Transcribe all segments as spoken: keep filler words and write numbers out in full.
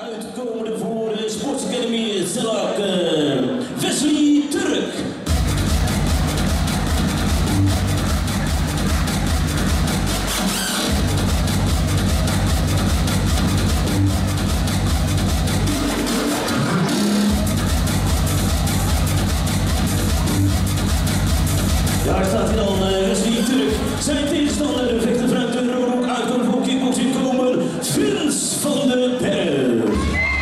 Uitkomende voor de Sportsacademy Zelak, uh, Wesley Turk. Daar staat hij dan, uh, Wesley Turk. Zijn tegenstander vecht vanuit de Roorhoek uitkomen voor kickboxing komen, Vince van den Berg.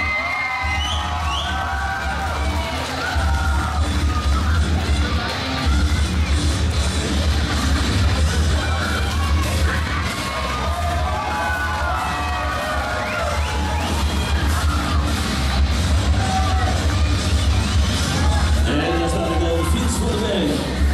En daar staat hij dan, Vince van den Berg.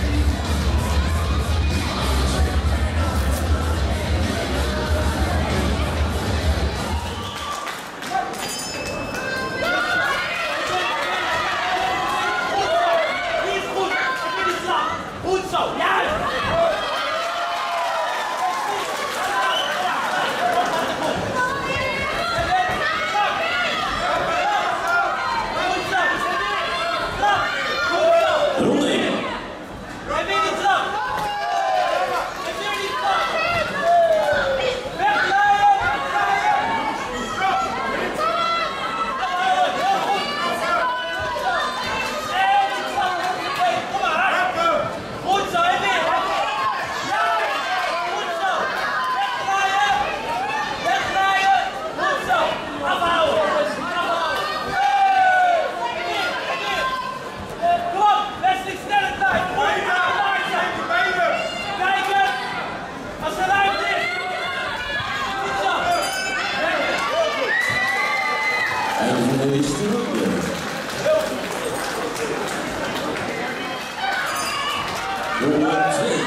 En is er ook weer. Nummer twee.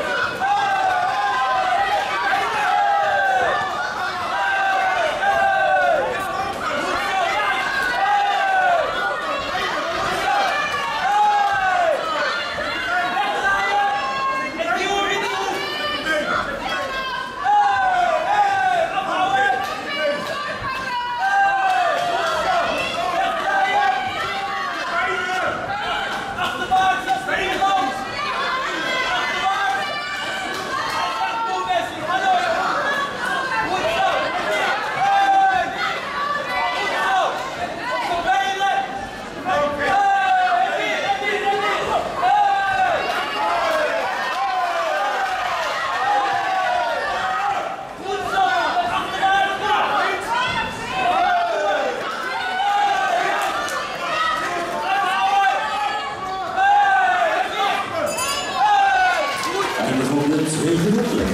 Tweede ronde.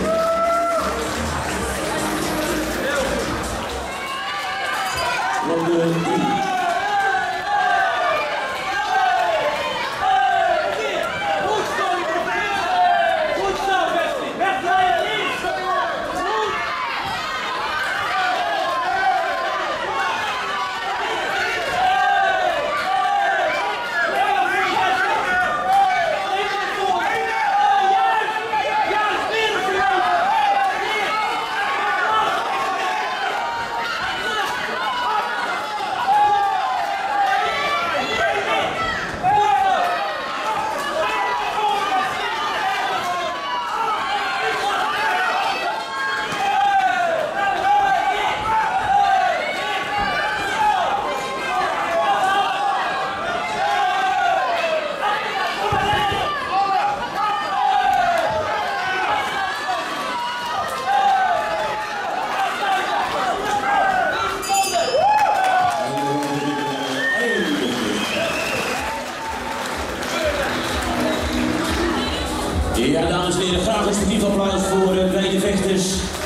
Ronde drie. Ja, dames en heren, graag een sportief applaus voor uh, beide vechters.